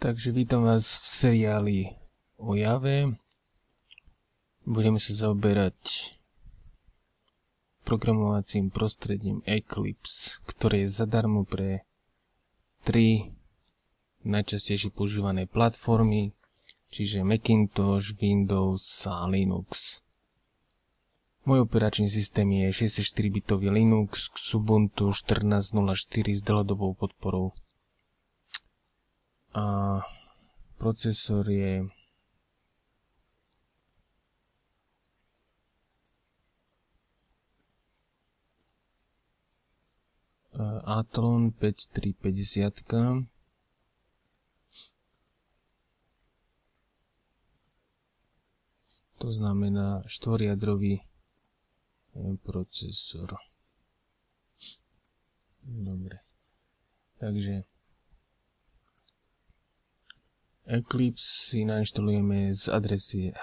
Takže vítam vás v seriáli o Jave. Budeme sa zaoberať programovacím prostredím Eclipse, ktoré je zadarmo pre 3 najčastejšie používané platformy, čiže Macintosh, Windows a Linux. Môj operačný systém je 64-bitový Linux Ubuntu 14.04 s dlhodobou podporou. A procesor je Athlon 5350. To znamená štvorjadrový procesor. Dobre. Takže Eclipse si nainštalujeme z adresy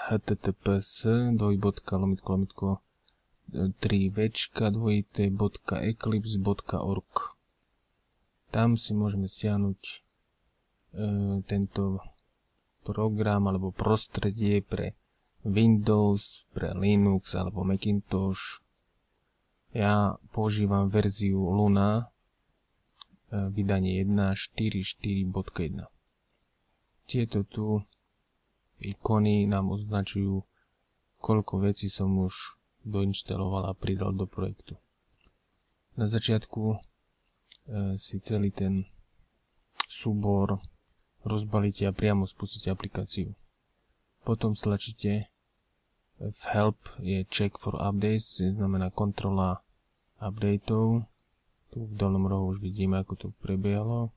https://3v.eclipse.org. Tam si môžeme stiahnuť tento program alebo prostredie pre Windows, pre Linux alebo Macintosh. Ja používam verziu Luna, vydanie 1.4.4.1. Tieto tu ikony nám označujú, koľko vecí som už doinštaloval a pridal do projektu. Na začiatku si celý ten súbor rozbalíte a priamo spustíte aplikáciu. Potom stlačíte v Help je Check for Updates, to znamená kontrola updateov. Tu v dolnom rohu už vidíme, ako to prebiehalo.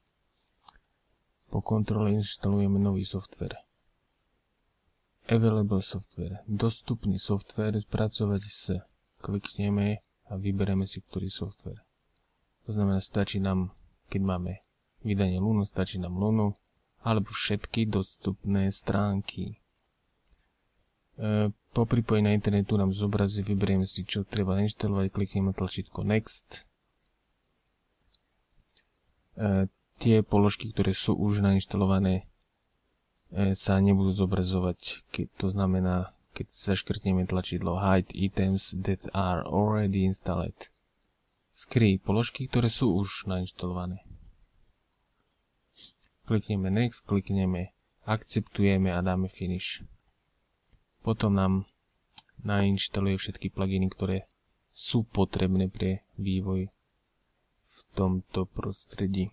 Po kontrole inštalujeme nový software. Available software. Dostupný software, spracovať sa. Klikneme a vyberieme si, ktorý software. To znamená, stačí nám, keď máme vydanie Lunu, stačí nám Lunu, alebo všetky dostupné stránky. Po pripojení na internetu nám zobrazí, vyberieme si, čo treba inštalovať, klikneme tlačítko Next. Tie položky, ktoré sú už nainštalované, sa nebudú zobrazovať. To znamená, keď zaškrtneme tlačidlo Hide items that are already installed. Skryj položky, ktoré sú už nainštalované. Klikneme Next, klikneme Akceptujeme a dáme Finish. Potom nám nainštaluje všetky pluginy, ktoré sú potrebné pre vývoj v tomto prostredí.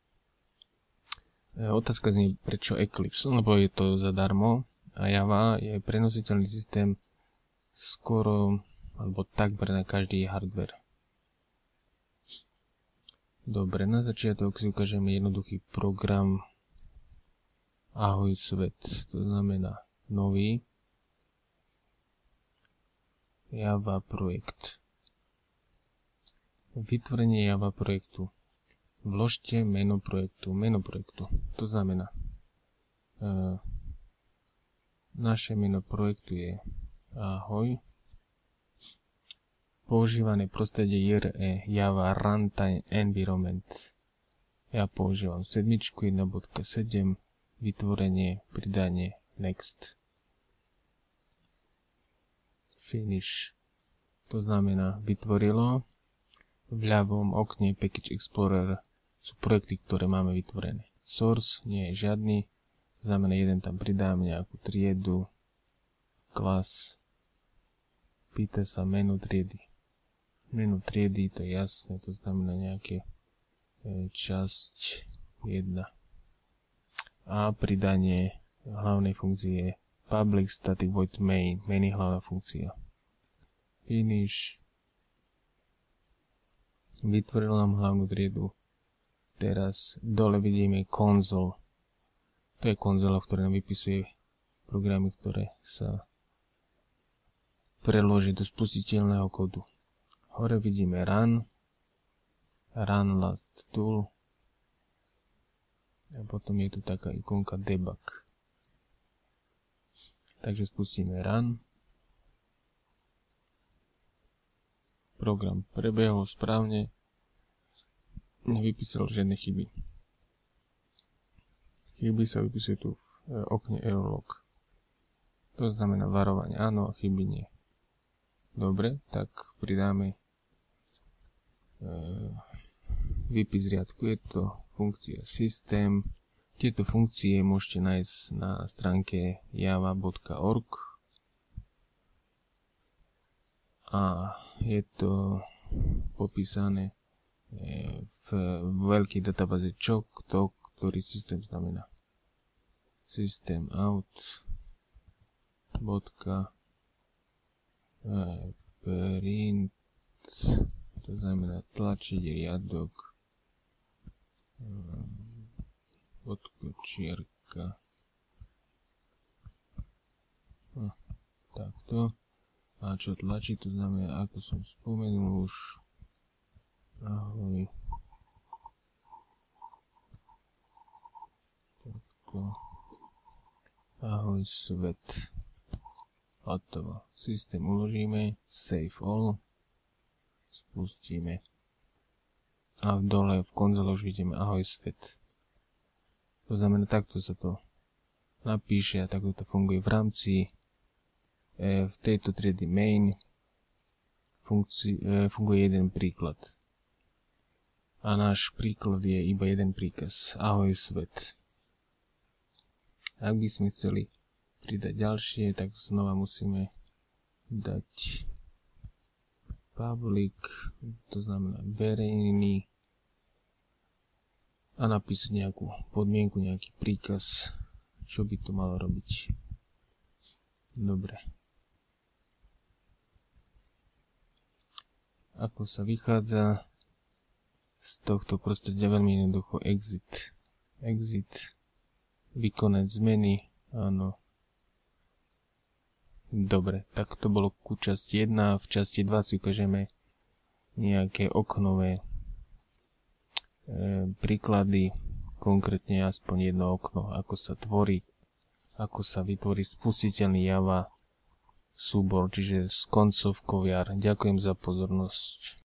Otázka znie, prečo Eclipse? Lebo je to zadarmo a Java je prenositeľný systém skoro alebo takmer na každý hardware. Dobre, na začiatok si ukážeme jednoduchý program Ahoj svet, to znamená nový Java projekt. Vytvorenie Java projektu. Vložte meno projektu. To znamená, naše meno projektu je Ahoj. Používané prostredie JRE Java Runtime Environment. Ja používam 7.1.7. Vytvorenie, pridanie, Next. Finish. To znamená, vytvorilo. V ľavom okne Package Explorer sú projekty, ktoré máme vytvorené. Source nie je žiadny, znamená, jeden tam pridám nejakú triedu, class, pýta sa menu triedy. Menu triedy, to je jasné, to znamená nejaké časť 1. A pridanie hlavnej funkcie public static void main, main je hlavná funkcia. Finish. Vytvoril nám hlavnú triedu. Teraz dole vidíme console. To je konzola, v ktorej nám vypisuje programy, ktoré sa preložia do spustiteľného kódu. Hore vidíme run last tool a potom je tu taká ikonka debug. Takže spustíme run. Program prebehol správne, nevypísal žiadne chyby. chyby sa vypisuje tu v okne error log. To znamená varovanie áno a chyby nie. Dobre, tak pridáme výpis riadku. Je to funkcia systém. Tieto funkcie môžete nájsť na stránke java.org a je to popísané v veľkej databáze čo, kto, ktorý systém znamená. System out print, to znamená tlačiť riadok bodkočierka. Takto. A čo tlačí, to znamená, ako som spomenul už, ahoj. Takto. Ahoj svet. Hotovo. Systém uložíme, save all, spustíme. A v dole v konzole už vidíme ahoj svet. To znamená, takto sa to napíše a takto to funguje v rámci v tejto triedy main funguje jeden príklad. A náš príklad je iba jeden príkaz. Ahoj svet. Ak by sme chceli pridať ďalšie, tak znova musíme dať public, to znamená verejný, a napísať nejakú podmienku, nejaký príkaz, čo by to malo robiť. Dobre. Ako sa vychádza z tohto prostredia? Veľmi jednoducho exit, vykonať zmeny, áno. Dobre, tak to bolo ku časti 1. V časti 2 si ukážeme nejaké oknové príklady, konkrétne aspoň jedno okno, ako sa tvorí, ako sa vytvorí spustiteľný Java súbor, čiže s koncovkou jar. Ďakujem za pozornosť.